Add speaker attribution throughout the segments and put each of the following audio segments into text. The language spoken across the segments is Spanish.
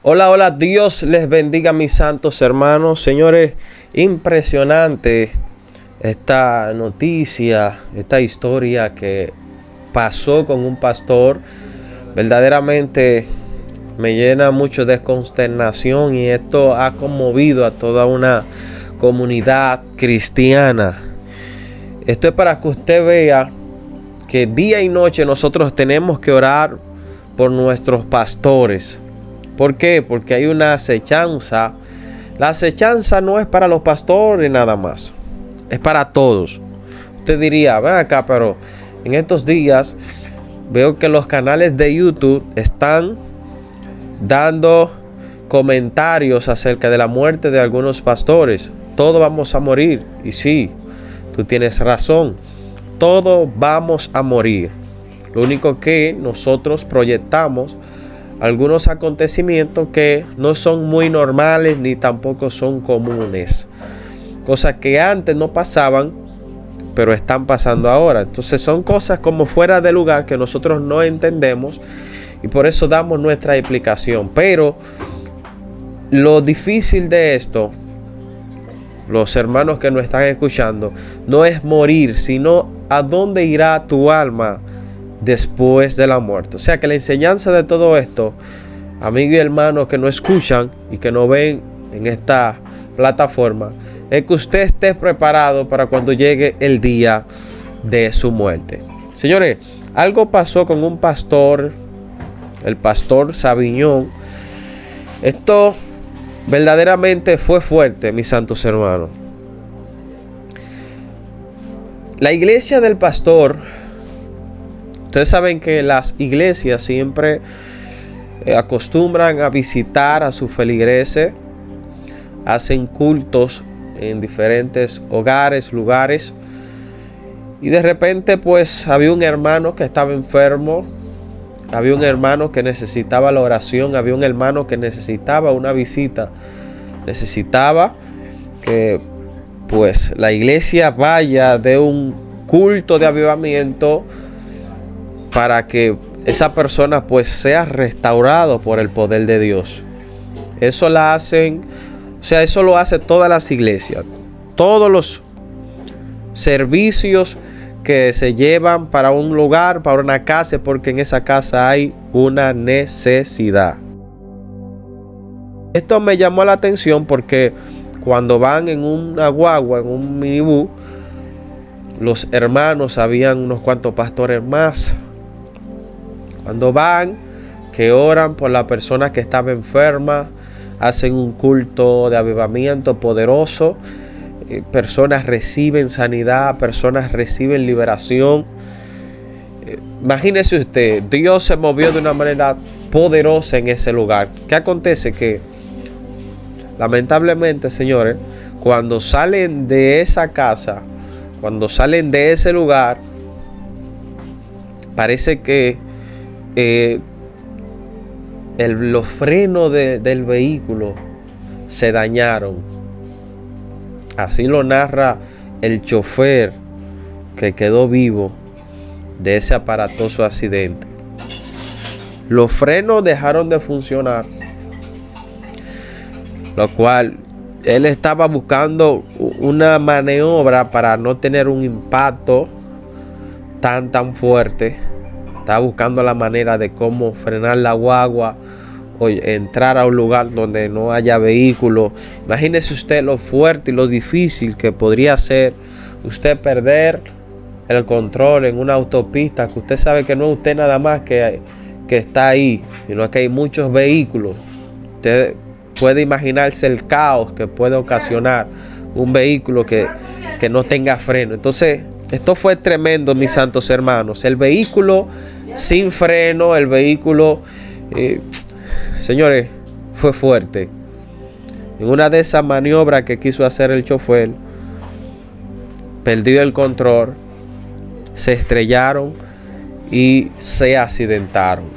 Speaker 1: Hola, hola, Dios les bendiga, mis santos hermanos. Señores, impresionante esta noticia, esta historia que pasó con un pastor. Verdaderamente me llena mucho de consternación y esto ha conmovido a toda una comunidad cristiana. Esto es para que usted vea que día y noche nosotros tenemos que orar por nuestros pastores. ¿Por qué? Porque hay una acechanza. La acechanza no es para los pastores nada más, es para todos. Usted diría, ven acá, pero en estos días veo que los canales de YouTube están dando comentarios acerca de la muerte de algunos pastores. Todos vamos a morir. Y sí, tú tienes razón, todos vamos a morir. Lo único que nosotros proyectamos algunos acontecimientos que no son muy normales ni tampoco son comunes. Cosas que antes no pasaban, pero están pasando ahora. Entonces son cosas como fuera de lugar que nosotros no entendemos y por eso damos nuestra explicación. Pero lo difícil de esto, los hermanos que nos están escuchando, no es morir, sino a dónde irá tu alma después de la muerte. O sea que la enseñanza de todo esto, amigos y hermanos que no escuchan y que no ven en esta plataforma, es que usted esté preparado para cuando llegue el día de su muerte. Señores, algo pasó con un pastor, el pastor Saviñón. Esto verdaderamente fue fuerte, mis santos hermanos. La iglesia del pastor, ustedes saben que las iglesias siempre acostumbran a visitar a sus feligreses, hacen cultos en diferentes hogares, lugares, y de repente pues había un hermano que estaba enfermo, había un hermano que necesitaba la oración, había un hermano que necesitaba una visita, necesitaba que pues la iglesia vaya de un culto de avivamiento para que esa persona pues sea restaurado por el poder de Dios. Eso la hacen, o sea, eso lo hace todas las iglesias. Todos los servicios que se llevan para un lugar, para una casa, porque en esa casa hay una necesidad. Esto me llamó la atención porque cuando van en una guagua, en un minibús, los hermanos, habían unos cuantos pastores más. Cuando van, que oran por la persona que estaba enferma, hacen un culto de avivamiento poderoso, personas reciben sanidad, personas reciben liberación. Imagínese usted, Dios se movió de una manera poderosa en ese lugar. ¿Qué acontece? Que lamentablemente, señores, cuando salen de esa casa, cuando salen de ese lugar, parece que los frenos del vehículo se dañaron. Así lo narra el chofer que quedó vivo de ese aparatoso accidente. Los frenos dejaron de funcionar, lo cual él estaba buscando una maniobra para no tener un impacto tan fuerte. Estaba buscando la manera de cómo frenar la guagua o entrar a un lugar donde no haya vehículo. Imagínese usted lo fuerte y lo difícil que podría ser usted perder el control en una autopista, que usted sabe que no es usted nada más que está ahí, sino que hay muchos vehículos. Usted puede imaginarse el caos que puede ocasionar un vehículo que no tenga freno. Entonces, esto fue tremendo, mis santos hermanos. El vehículo sin freno, el vehículo, señores, fue fuerte. En una de esas maniobras que quiso hacer el chofer, perdió el control, se estrellaron y se accidentaron.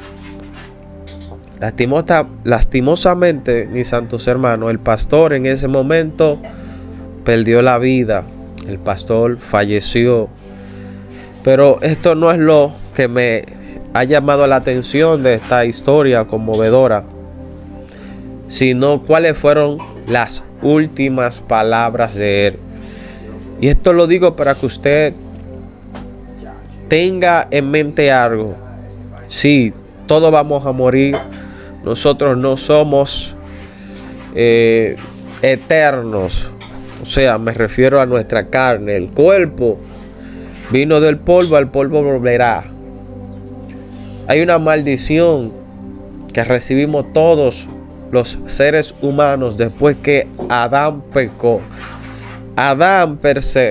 Speaker 1: Lastimosamente, mis santos hermanos, el pastor en ese momento perdió la vida. El pastor falleció. Pero esto no es lo que me ha llamado la atención de esta historia conmovedora. sino cuáles fueron las últimas palabras de Él. Y esto lo digo para que usted tenga en mente algo. Sí, todos vamos a morir. Nosotros no somos eternos. O sea, me refiero a nuestra carne. El cuerpo vino del polvo, al polvo volverá. Hay una maldición que recibimos todos los seres humanos después que Adán pecó. Adán per se.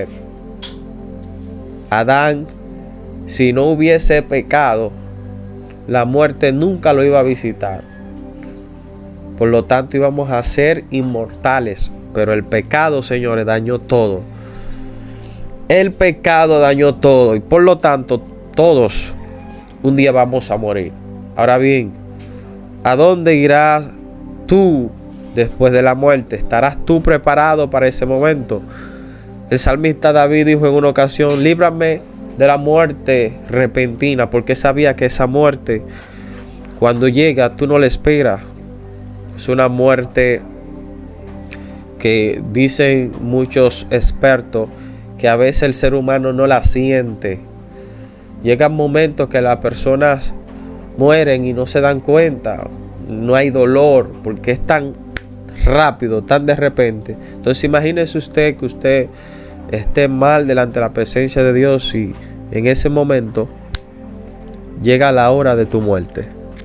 Speaker 1: Adán, si no hubiese pecado, la muerte nunca lo iba a visitar. Por lo tanto, íbamos a ser inmortales. Pero el pecado, señores, dañó todo. El pecado dañó todo. Y por lo tanto, todos un día vamos a morir. Ahora bien, ¿a dónde irás tú después de la muerte? ¿Estarás tú preparado para ese momento? El salmista David dijo en una ocasión: líbrame de la muerte repentina, porque sabía que esa muerte, cuando llega, tú no la esperas. Es una muerte que dicen muchos expertos que a veces el ser humano no la siente. Llegan momentos que las personas mueren y no se dan cuenta. No hay dolor porque es tan rápido, tan de repente. Entonces imagínese usted que usted esté mal delante de la presencia de Dios y en ese momento llega la hora de tu muerte.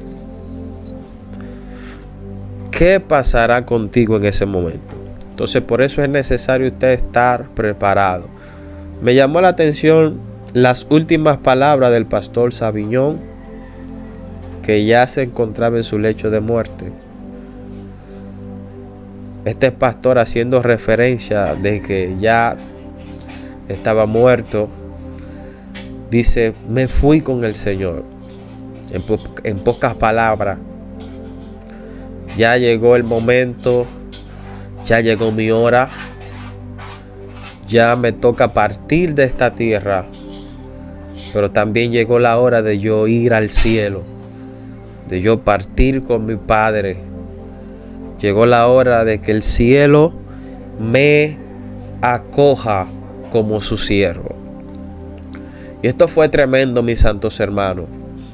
Speaker 1: ¿Qué pasará contigo en ese momento? Entonces por eso es necesario usted estar preparado. Me llamó la atención las últimas palabras del pastor Saviñón, que ya se encontraba en su lecho de muerte. Este pastor, haciendo referencia de que ya estaba muerto, dice: me fui con el Señor. En pocas palabras, ya llegó el momento, ya llegó mi hora, ya me toca partir de esta tierra, pero también llegó la hora de yo ir al cielo, de yo partir con mi Padre. Llegó la hora de que el cielo me acoja como su siervo. Y esto fue tremendo, mis santos hermanos.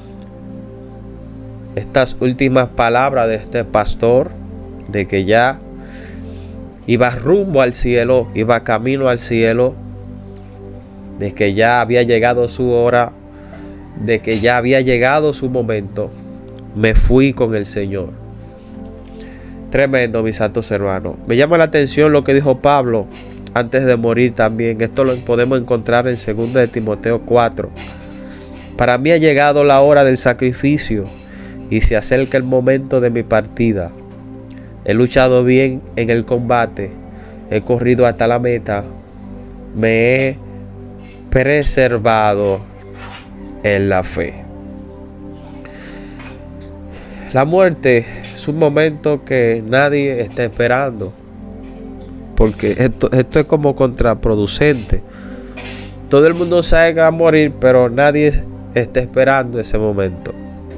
Speaker 1: Estas últimas palabras de este pastor, de que ya iba rumbo al cielo, iba camino al cielo, de que ya había llegado su hora, de que ya había llegado su momento. Me fui con el Señor. Tremendo, mis santos hermanos. Me llama la atención lo que dijo Pablo antes de morir también. Esto lo podemos encontrar en 2 de Timoteo 4. Para mí ha llegado la hora del sacrificio y se acerca el momento de mi partida. He luchado bien en el combate, he corrido hasta la meta, me he preservado en la fe. La muerte es un momento que nadie está esperando, porque esto es como contraproducente. Todo el mundo sabe que va a morir, pero nadie está esperando ese momento.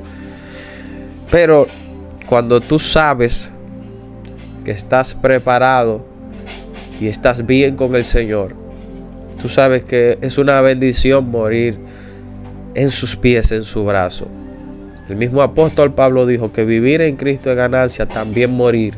Speaker 1: Pero cuando tú sabes que estás preparado y estás bien con el Señor, tú sabes que es una bendición morir en sus pies, en su brazo. El mismo apóstol Pablo dijo que vivir en Cristo es ganancia, también morir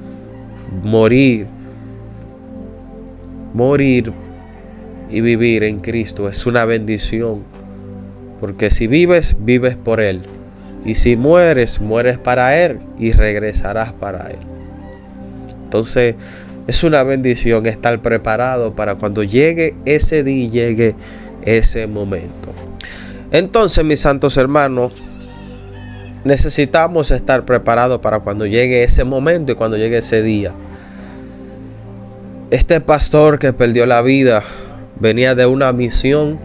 Speaker 1: y vivir en Cristo es una bendición, porque si vives, vives por Él, y si mueres, mueres para Él y regresarás para Él. Entonces es una bendición estar preparado para cuando llegue ese día y llegue ese momento. Entonces, mis santos hermanos, necesitamos estar preparados para cuando llegue ese momento y cuando llegue ese día. Este pastor que perdió la vida venía de una misión,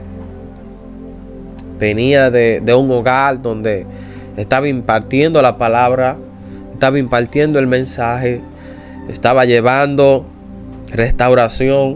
Speaker 1: venía de un hogar donde estaba impartiendo la palabra, estaba impartiendo el mensaje, estaba llevando restauración,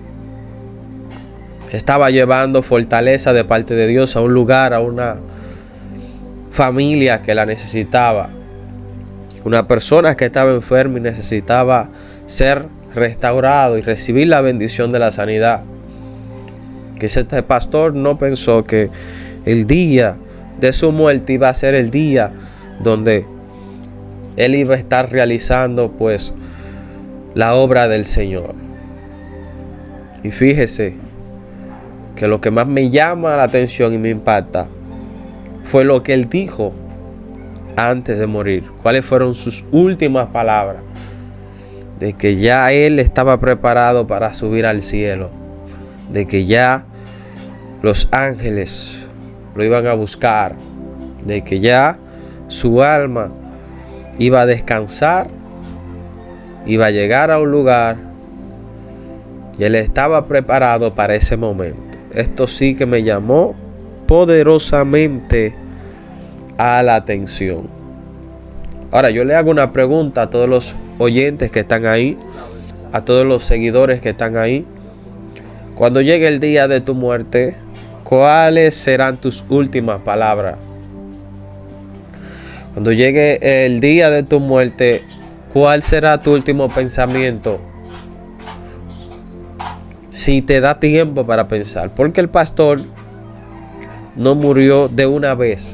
Speaker 1: estaba llevando fortaleza de parte de Dios a un lugar, a una familia que la necesitaba. una persona que estaba enferma y necesitaba ser restaurado y recibir la bendición de la sanidad. Que este pastor no pensó que el día de su muerte iba a ser el día donde él iba a estar realizando pues la obra del Señor. Y fíjese que lo que más me llama la atención y me impacta fue lo que él dijo antes de morir. ¿Cuáles fueron sus últimas palabras? De que ya él estaba preparado para subir al cielo. De que ya los ángeles lo iban a buscar. De que ya su alma iba a descansar. Iba a llegar a un lugar. Y él estaba preparado para ese momento. Esto sí que me llamó poderosamente a la atención. Ahora yo le hago una pregunta a todos los oyentes que están ahí, a todos los seguidores que están ahí. Cuando llegue el día de tu muerte, ¿cuáles serán tus últimas palabras? Cuando llegue el día de tu muerte, ¿cuál será tu último pensamiento? Si te da tiempo para pensar, porque el pastor no murió de una vez.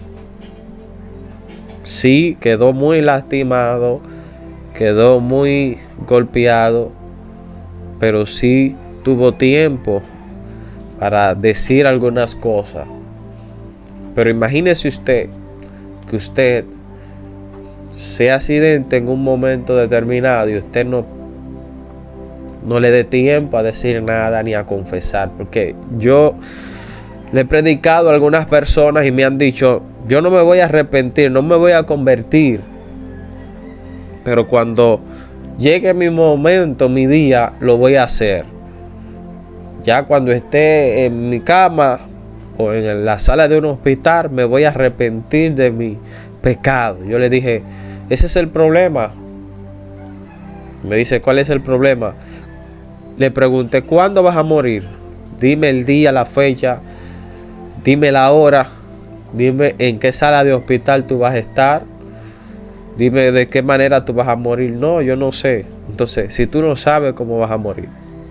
Speaker 1: Sí, quedó muy lastimado, quedó muy golpeado, pero sí tuvo tiempo para decir algunas cosas. Pero imagínese usted que usted se accidente en un momento determinado y usted no le dé tiempo a decir nada ni a confesar. Porque yo le he predicado a algunas personas y me han dicho: yo no me voy a arrepentir, no me voy a convertir, pero cuando llegue mi momento, mi día, lo voy a hacer. Ya cuando esté en mi cama o en la sala de un hospital, me voy a arrepentir de mi pecado. Yo le dije: ese es el problema. Me dice: ¿cuál es el problema? Le pregunté: ¿cuándo vas a morir? Dime el día, la fecha, dime la hora, dime en qué sala de hospital tú vas a estar, dime de qué manera tú vas a morir. No, yo no sé. Entonces, si tú no sabes cómo vas a morir,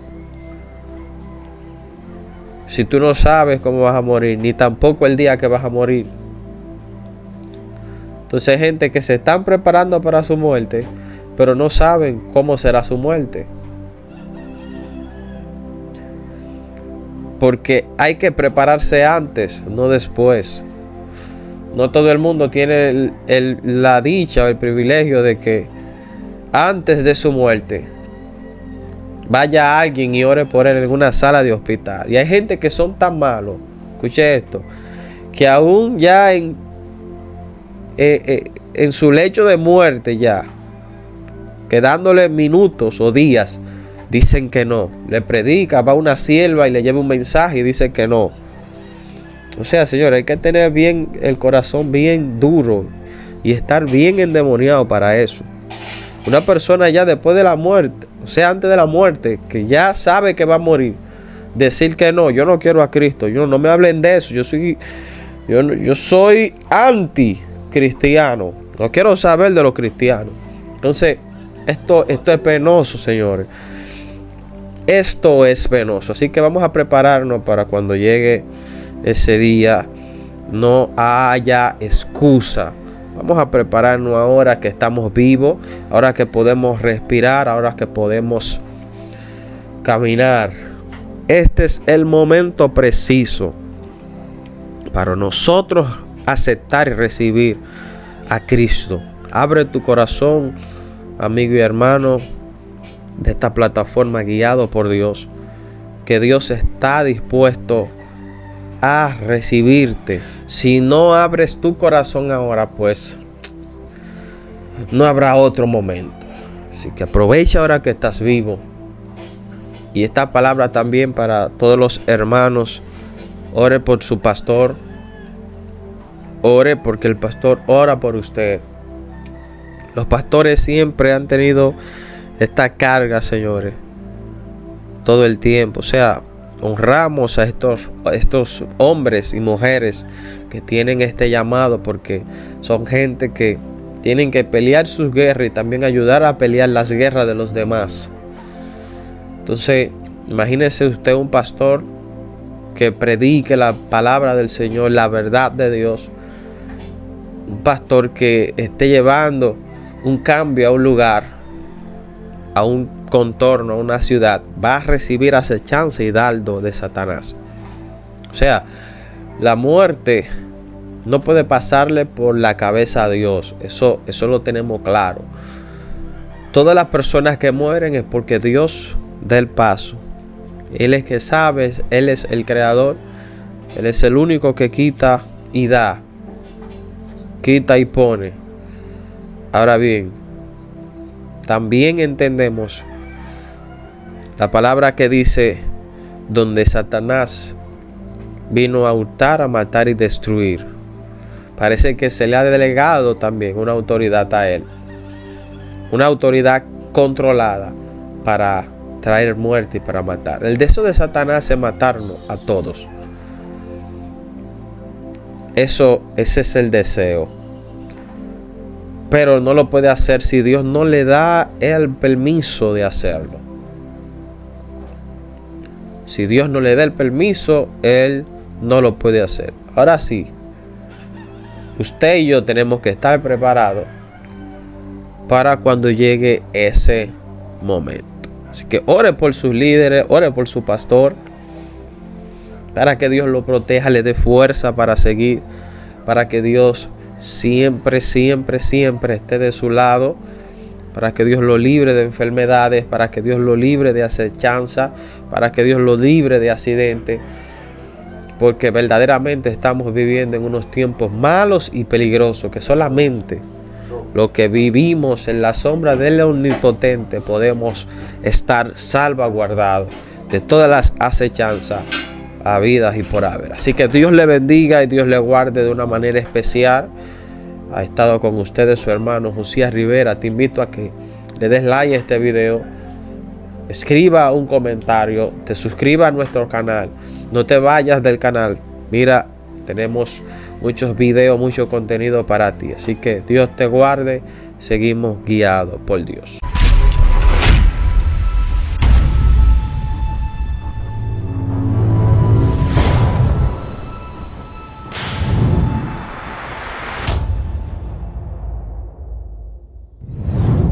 Speaker 1: si tú no sabes cómo vas a morir, ni tampoco el día que vas a morir, entonces hay gente que se están preparando para su muerte, pero no saben cómo será su muerte. Porque hay que prepararse antes, no después. No todo el mundo tiene la dicha o el privilegio de que antes de su muerte vaya alguien y ore por él en una sala de hospital. Y hay gente que son tan malos, escuche esto, que aún ya en su lecho de muerte, ya quedándole minutos o días, dicen que no. Le predica, va una sierva y le lleva un mensaje y dice que no. O sea, señores, hay que tener bien el corazón bien duro y estar bien endemoniado para eso. Una persona ya después de la muerte, o sea, antes de la muerte, que ya sabe que va a morir, decir que no, yo no quiero a Cristo, no me hablen de eso, yo soy anticristiano, no quiero saber de los cristianos. Entonces, esto es penoso, señores. Esto es penoso. Así que vamos a prepararnos para cuando llegue ese día no haya excusa. Vamos a prepararnos ahora que estamos vivos, ahora que podemos respirar, ahora que podemos caminar. Este es el momento preciso para nosotros aceptar y recibir a Cristo. Abre tu corazón, amigo y hermano de esta plataforma, guiado por Dios, que Dios está dispuesto a recibirte. Si no abres tu corazón ahora, pues no habrá otro momento. Así que aprovecha ahora que estás vivo. Y esta palabra también para todos los hermanos: ore por su pastor, ore porque el pastor ora por usted. Los pastores siempre han tenido esta carga, señores, todo el tiempo. O sea, honramos a estos hombres y mujeres que tienen este llamado, porque son gente que tienen que pelear sus guerras y también ayudar a pelear las guerras de los demás. Entonces, imagínese usted un pastor que predique la palabra del Señor, la verdad de Dios. Un pastor que esté llevando un cambio a un lugar, a un contorno, a una ciudad, va a recibir acechanza y dardo de Satanás. O sea, la muerte no puede pasarle por la cabeza a Dios. Eso lo tenemos claro. Todas las personas que mueren es porque Dios da el paso. Él es que sabe, Él es el creador, Él es el único que quita y da, quita y pone. Ahora bien, también entendemos la palabra que dice, donde Satanás vino a hurtar, a matar y destruir. Parece que se le ha delegado también una autoridad a él, una autoridad controlada para traer muerte y para matar. El deseo de Satanás es matarnos a todos. Ese es el deseo. Pero no lo puede hacer si Dios no le da el permiso de hacerlo. Si Dios no le da el permiso, Él no lo puede hacer. Ahora sí, usted y yo tenemos que estar preparados para cuando llegue ese momento. Así que ore por sus líderes, ore por su pastor, para que Dios lo proteja, le dé fuerza para seguir, para que Dios siempre, siempre, siempre esté de su lado, para que Dios lo libre de enfermedades, para que Dios lo libre de acechanza, para que Dios lo libre de accidentes, porque verdaderamente estamos viviendo en unos tiempos malos y peligrosos, que solamente los que vivimos en la sombra del Omnipotente podemos estar salvaguardados de todas las acechanzas habidas y por haber. Así que Dios le bendiga y Dios le guarde de una manera especial. Ha estado con ustedes su hermano Josías Rivera. Te invito a que le des like a este video, escriba un comentario, te suscriba a nuestro canal, no te vayas del canal. Mira, tenemos muchos videos, mucho contenido para ti. Así que Dios te guarde. Seguimos guiados por Dios.